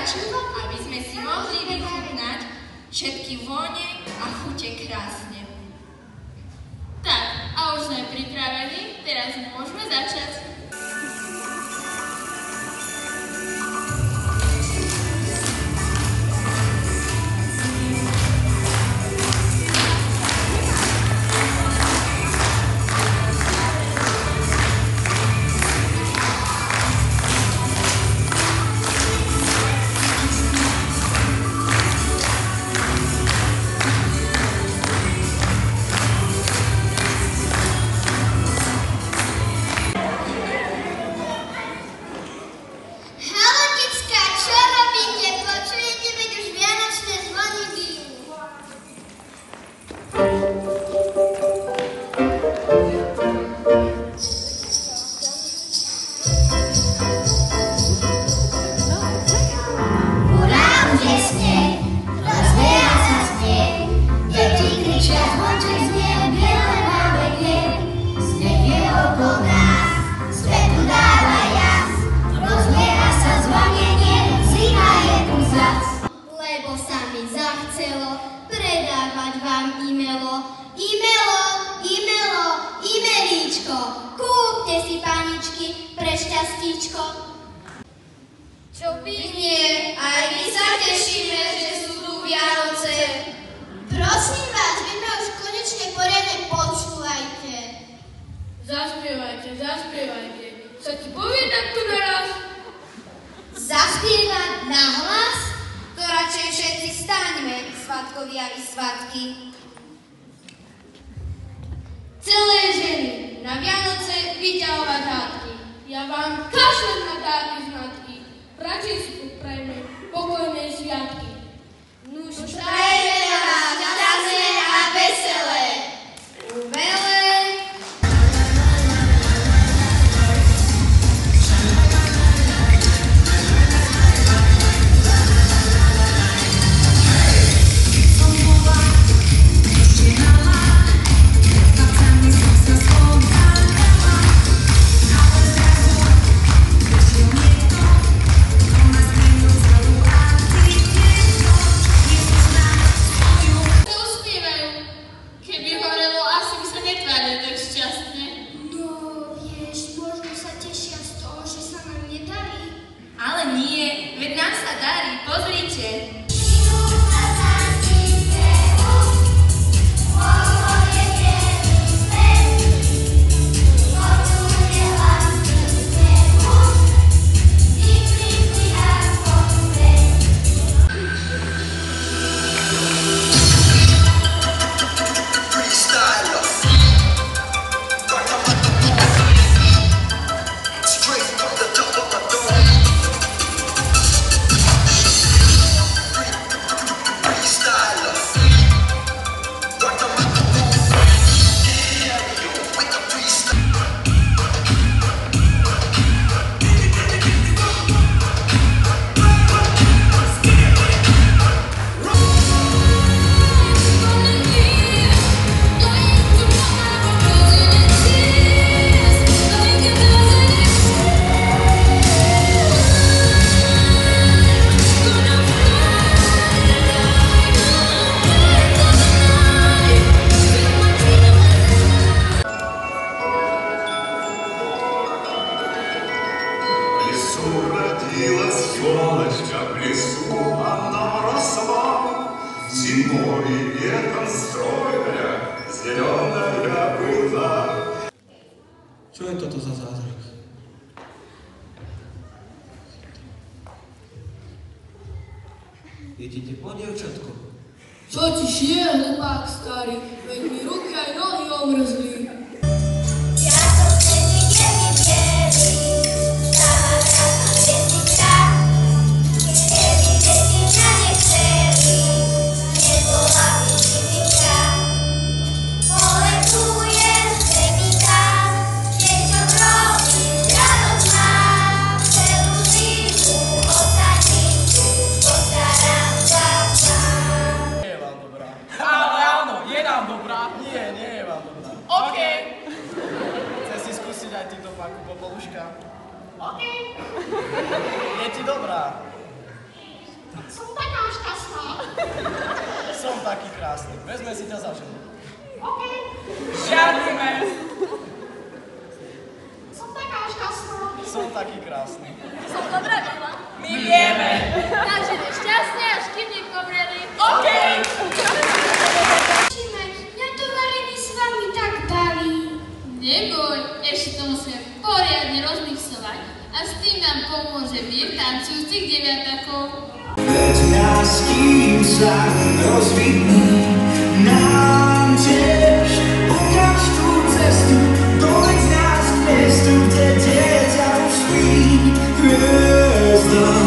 kráču, aby sme si mohli vychutnať všetky vône a chute krásne. Tak, a už sme pripravení, teraz môžeme začať. Kúpte si, paničky, pre šťastíčko. Čo by nie, aj my sa tešíme, že sú tu Vianoce. Prosím vás, vy ma už konečne poriadne počúvajte. Zaspievajte. Sa ti povie takto naraz? Zaspievať nahlas? To radšej všetci staňme, svatkovia i svatky. Celé ženy na Vianoce vyťahovať hádky. Ja vám kašlem na dáky z matky. Radšej si prajme pokojné sviatky. Nuž prajme vám šťastné a veselé. Umelé. Ale nie, veď nám sa darí, pozrite. Родилась елочка в лесу, она росла, зимой и летом стройная, зеленая была. Čo je toto za zázrak? Idete po dievčatko? Čo ti šie, hlupák starý? Veď mi ruky aj nohy omrzli. Nie je vám dobrá. Nie je vám dobrá. taký krásny. Vezme si ťa za ženu. Žiadnime. Som taká šťastná. Som taký krásny. Som dobrá žena. My vieme. Takže nešťastné, až kým nekomreli. OK. Mňa to varenie s vami tak baví. Neboj, ešte to musíme poriadne rozmixovať. A s tým nám pomôže vír tancujúcich deviatakov. Veď nás kým sa rozvidní nám tiež ukáž tú cestu, doveď nás k miestu, kde dieťa už spí. Hviezda